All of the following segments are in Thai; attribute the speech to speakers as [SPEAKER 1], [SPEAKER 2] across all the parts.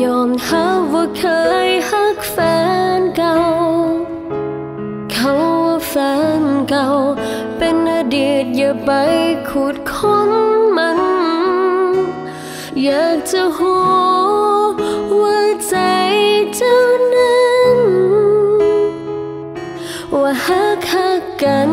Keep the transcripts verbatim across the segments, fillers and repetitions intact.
[SPEAKER 1] ยอมรับว่าเคยฮักแฟนเก่าเขาว่าแฟนเก่าเป็นอดีตอย่าไปขุดค้นมันอยากจะรู้ว่าใจเจ้านั้นว่าฮักฮักกัน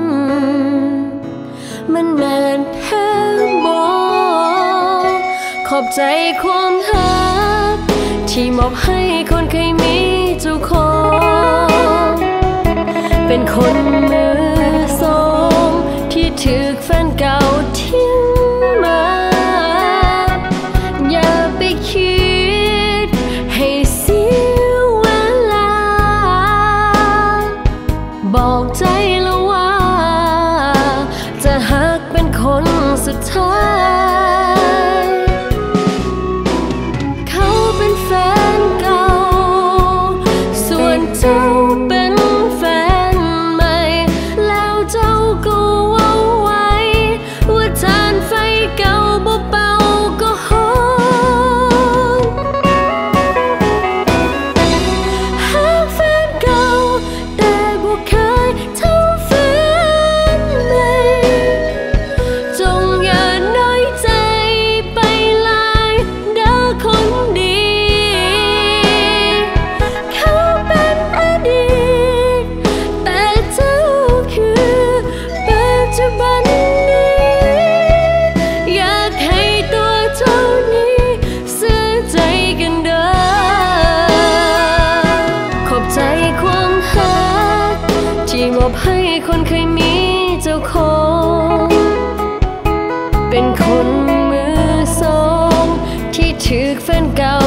[SPEAKER 1] มันแม่นแท้บ่ขอบใจความฮักที่มอบให้คนเคยมีเจ้าของเป็นคนมือสองที่ถูกแฟนเก่าทิ้งมาอย่าไปคิดให้เสียเวลาบอกใจแล้วว่าจะฮักเป็นคนสุดท้ายเขาเป็นแฟนเก่าส่วนเจ้าเป็นแฟนใหม่แล้วเจ้าก็ว่าไว้ว่าทานไฟเก่าบ่เป่าก็ฮอนฮักแฟนเก่าแต่บ่เคยเท่าแฟนใหม่จงอย่าน้อยใจไปหลายเด้อคนดีเขาเป็นอดีตแต่เจ้าคือปัจจุบันนี้อยากให้ตัวเจ้านี้เสียใจกันเด้อขอบใจความฮักที่มอบให้คนเคยมีเจ้าของเป็นคนมือสองที่ถูกแฟนเก่า